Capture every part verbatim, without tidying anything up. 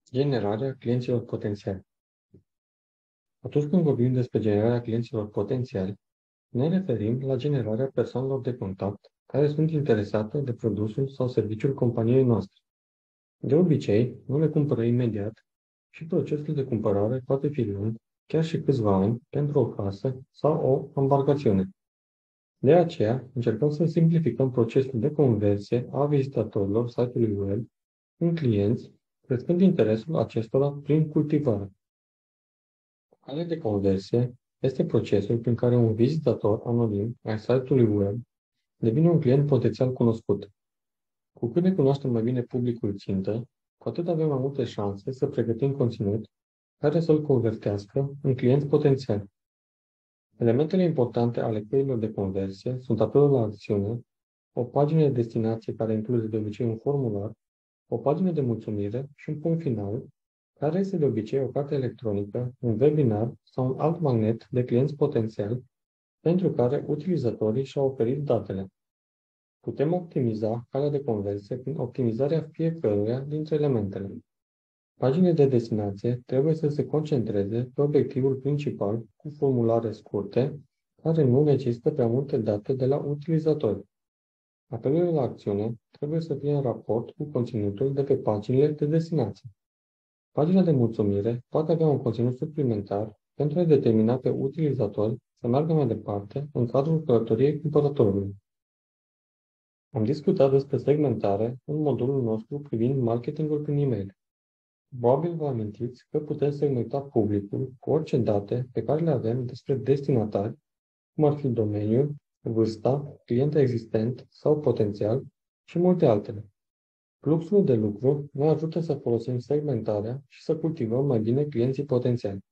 Generarea clienților potențiali. Atunci când vorbim despre generarea clienților potențiali, ne referim la generarea persoanelor de contact care sunt interesate de produsul sau serviciul companiei noastre. De obicei, nu le cumpără imediat și procesul de cumpărare poate fi lung, chiar și câțiva ani, pentru o casă sau o embarcațiune. De aceea, încercăm să simplificăm procesul de conversie a vizitatorilor site-ului web în clienți, crescând interesul acestora prin cultivare. Calea de conversie este procesul prin care un vizitator anonim al site-ului web devine un client potențial cunoscut. Cu cât ne cunoaștem mai bine publicul țintă, cu atât avem mai multe șanse să pregătim conținut care să-l convertească în clienți potențiali. Elementele importante ale căilor de conversie sunt apelul la acțiune, o pagină de destinație care include de obicei un formular, o pagină de mulțumire și un punct final, care este de obicei o carte electronică, un webinar sau un alt magnet de clienți potențiali pentru care utilizatorii și-au oferit datele. Putem optimiza calea de conversie prin optimizarea fiecăruia dintre elementele. Paginile de destinație trebuie să se concentreze pe obiectivul principal cu formulare scurte, care nu necesită prea multe date de la utilizatori. Apelurile la acțiune trebuie să fie în raport cu conținutul de pe paginile de destinație. Pagina de mulțumire poate avea un conținut suplimentar pentru a determina pe utilizatori să meargă mai departe în cadrul călătoriei cumpărătorului. Am discutat despre segmentare în modulul nostru privind marketingul prin e-mail. Probabil vă amintiți că putem segmenta publicul cu orice date pe care le avem despre destinatari, cum ar fi domeniul, vârsta, client existent sau potențial și multe altele. Fluxul de lucru ne ajută să folosim segmentarea și să cultivăm mai bine clienții potențiali.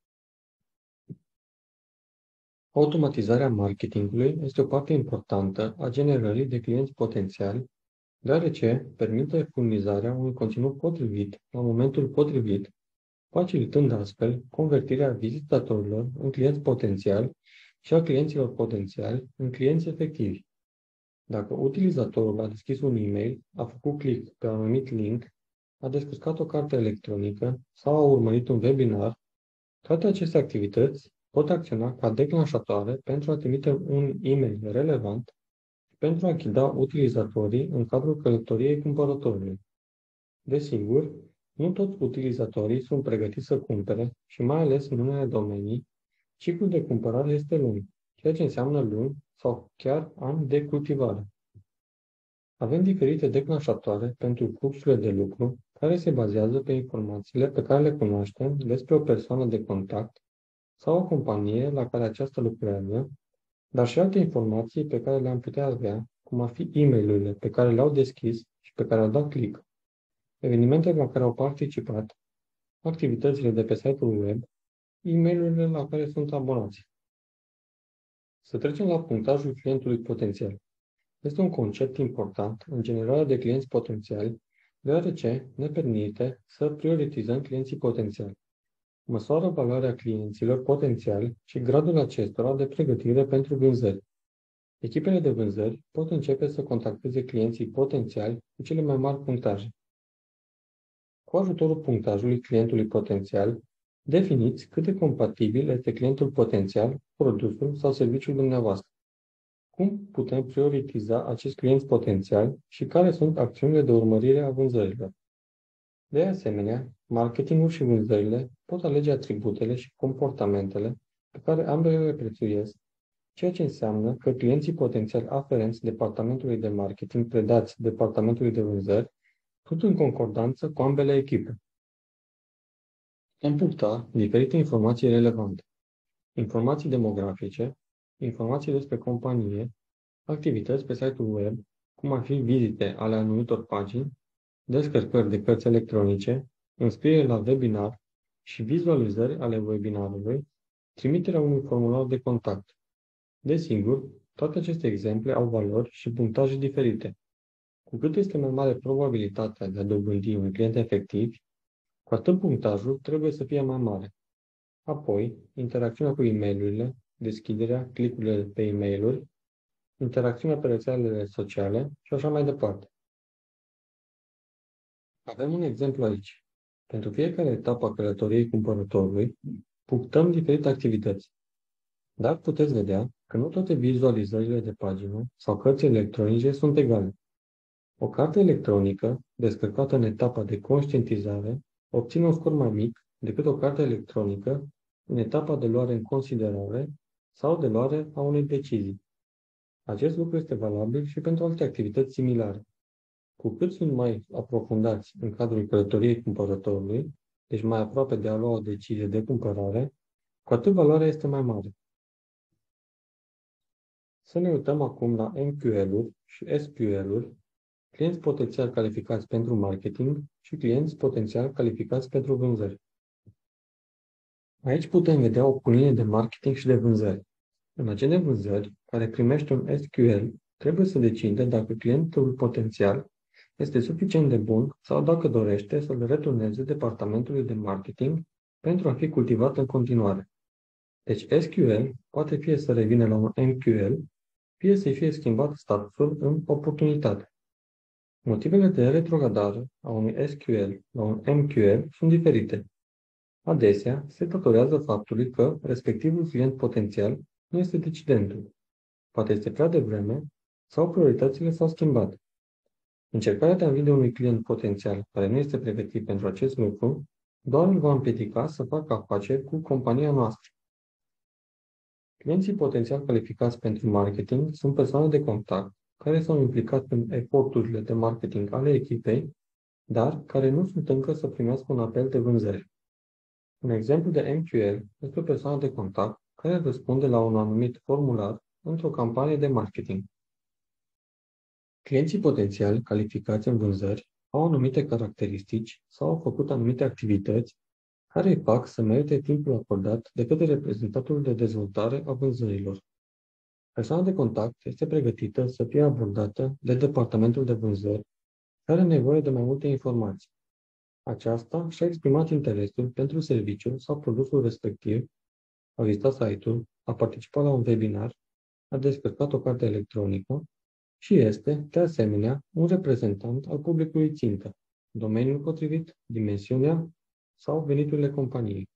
Automatizarea marketingului este o parte importantă a generării de clienți potențiali, deoarece permite furnizarea unui conținut potrivit la momentul potrivit, facilitând astfel convertirea vizitatorilor în clienți potențiali și a clienților potențiali în clienți efectivi. Dacă utilizatorul a deschis un e-mail, a făcut click pe un anumit link, a descărcat o carte electronică sau a urmărit un webinar, toate aceste activități pot acționa ca declanșatoare pentru a trimite un e-mail relevant și pentru a ghida utilizatorii în cadrul călătoriei cumpărătorului. Desigur, nu toți utilizatorii sunt pregătiți să cumpere și mai ales în unele domenii, ciclul de cumpărare este lung, ceea ce înseamnă luni sau chiar ani de cultivare. Avem diferite declanșatoare pentru fluxurile de lucru care se bazează pe informațiile pe care le cunoaștem despre o persoană de contact sau o companie la care aceasta lucrează, dar și alte informații pe care le-am putea avea, cum ar fi e-mail-urile pe care le-au deschis și pe care au dat click, evenimentele la care au participat, activitățile de pe site-ul web, e-mail-urile la care sunt abonați. Să trecem la punctajul clientului potențial. Este un concept important în generarea de clienți potențiali, deoarece ne permite să prioritizăm clienții potențiali. Măsoară valoarea clienților potențiali și gradul acestora de pregătire pentru vânzări. Echipele de vânzări pot începe să contacteze clienții potențiali cu cele mai mari punctaje. Cu ajutorul punctajului clientului potențial, definiți cât de compatibil este clientul potențial cu produsul sau serviciul dumneavoastră. Cum putem prioritiza acest client potențial și care sunt acțiunile de urmărire a vânzărilor? De asemenea, marketingul și vânzările pot alege atributele și comportamentele pe care ambele le prețuiesc, ceea ce înseamnă că clienții potențiali aferenți departamentului de marketing predați departamentului de vânzări sunt în concordanță cu ambele echipe. Putem puncta diferite informații relevante, informații demografice, informații despre companie, activități pe site-ul web, cum ar fi vizite ale anumitor pagini, descărcări de cărți electronice, înscriere la webinar și vizualizări ale webinarului, trimiterea unui formular de contact. Desigur, toate aceste exemple au valori și punctaje diferite. Cu cât este mai mare probabilitatea de a dobândi un client efectiv, cu atât punctajul trebuie să fie mai mare. Apoi, interacțiunea cu e-mail-urile, deschiderea, clicurile pe e-mail-uri, interacțiunea pe rețelele sociale și așa mai departe. Avem un exemplu aici. Pentru fiecare etapă a călătoriei cumpărătorului, punctăm diferite activități. Dar puteți vedea că nu toate vizualizările de pagină sau cărți electronice sunt egale. O carte electronică, descărcată în etapa de conștientizare, obține un scor mai mic decât o carte electronică în etapa de luare în considerare sau de luare a unei decizii. Acest lucru este valabil și pentru alte activități similare. Cu cât sunt mai aprofundați în cadrul călătoriei cumpărătorului, deci mai aproape de a lua o decizie de cumpărare, cu atât valoarea este mai mare. Să ne uităm acum la M Q L-uri și S Q L-uri, clienți potențial calificați pentru marketing și clienți potențial calificați pentru vânzări. Aici putem vedea o cunie de marketing și de vânzări. În agent de vânzări, care primește un S Q L, trebuie să decide dacă clientul potențial este suficient de bun sau dacă dorește să-l returneze departamentului de marketing pentru a fi cultivat în continuare. Deci S Q L poate fie să revină la un M Q L, fie să-i fie schimbat statusul în oportunitate. Motivele de retrogradare a unui S Q L la un M Q L sunt diferite. Adesea se datorează faptului că respectivul client potențial nu este decidentul. Poate este prea devreme sau prioritățile s-au schimbat. Încercarea de a vinde unui client potențial care nu este pregătit pentru acest lucru doar îl va împiedica să facă afaceri cu compania noastră. Clienții potențial calificați pentru marketing sunt persoane de contact care s-au implicat în eforturile de marketing ale echipei, dar care nu sunt încă să primească un apel de vânzări. Un exemplu de M Q L este o persoană de contact care răspunde la un anumit formular într-o campanie de marketing. Clienții potențiali calificați în vânzări au anumite caracteristici sau au făcut anumite activități care îi fac să merite timpul acordat de către reprezentantul de dezvoltare a vânzărilor. Persoana de contact este pregătită să fie abordată de departamentul de vânzări, care are nevoie de mai multe informații. Aceasta și-a exprimat interesul pentru serviciul sau produsul respectiv, a vizitat site-ul, a participat la un webinar, a descărcat o carte electronică și este, de asemenea, un reprezentant al publicului țintă, domeniul potrivit, dimensiunea sau veniturile companiei.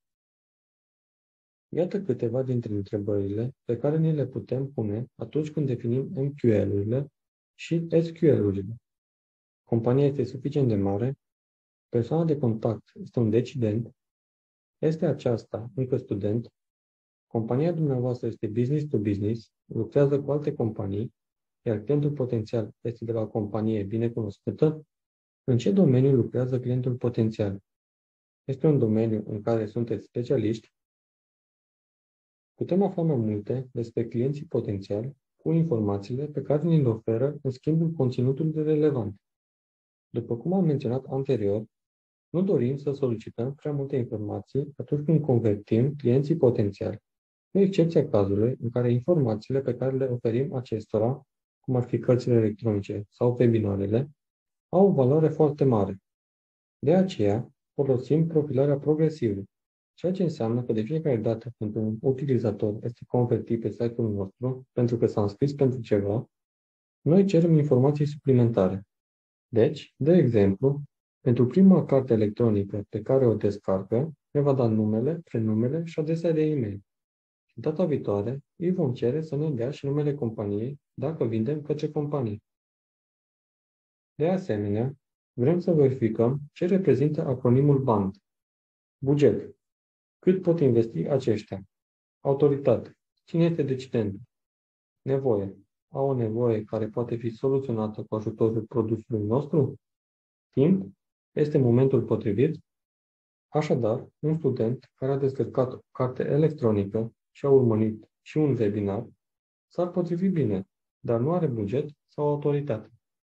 Iată câteva dintre întrebările pe care ni le putem pune atunci când definim M Q L-urile și S Q L-urile. Compania este suficient de mare, persoana de contact este un decident, este aceasta încă student, compania dumneavoastră este business to business, lucrează cu alte companii, iar clientul potențial este de la o companie bine cunoscută. În ce domeniu lucrează clientul potențial? Este un domeniu în care sunteți specialiști. Putem afla mai multe despre clienții potențiali cu informațiile pe care ni le oferă în schimbul conținutului relevant. După cum am menționat anterior, nu dorim să solicităm prea multe informații atunci când convertim clienții potențiali, cu excepția cazului în care informațiile pe care le oferim acestora, cum ar fi cărțile electronice sau webinarele, au o valoare foarte mare. De aceea, folosim profilarea progresivă, ceea ce înseamnă că de fiecare dată când un utilizator este convertit pe site-ul nostru pentru că s-a înscris pentru ceva, noi cerem informații suplimentare. Deci, de exemplu, pentru prima carte electronică pe care o descarcă, ne va da numele, prenumele și adresa de e-mail. Data viitoare, îi vom cere să ne dea și numele companiei dacă vindem către companie. De asemenea, vrem să verificăm ce reprezintă acronimul B A N D. Buget. Cât pot investi aceștia? Autoritate. Cine este decident? Nevoie. Au o nevoie care poate fi soluționată cu ajutorul produsului nostru? Timp. Este momentul potrivit? Așadar, un student care a descărcat o carte electronică și a urmărit și un webinar s-ar potrivi bine, dar nu are buget sau autoritate.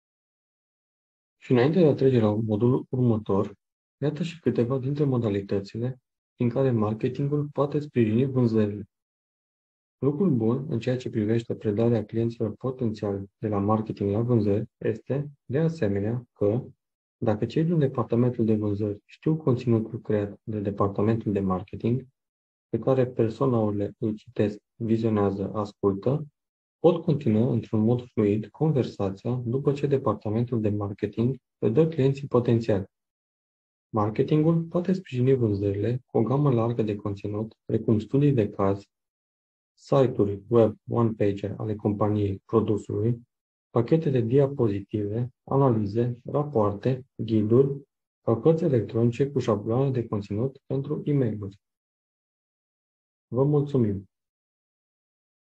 Și înainte de a trece la modulul următor, iată și câteva dintre modalitățile prin care marketingul poate sprijini vânzările. Lucrul bun în ceea ce privește predarea clienților potențiali de la marketing la vânzări este, de asemenea, că dacă cei din departamentul de vânzări știu conținutul creat de departamentul de marketing, pe care personaurile îl citesc, vizionează, ascultă, pot continua într-un mod fluid conversația după ce departamentul de marketing le dă clienții potențiali. Marketingul poate sprijini vânzările cu o gamă largă de conținut, precum studii de caz, site-uri web one-pager ale companiei produsului, pachete de diapozitive, analize, rapoarte, ghiduri sau cărți electronice cu șabloane de conținut pentru e-mail-uri. Vă mulțumim!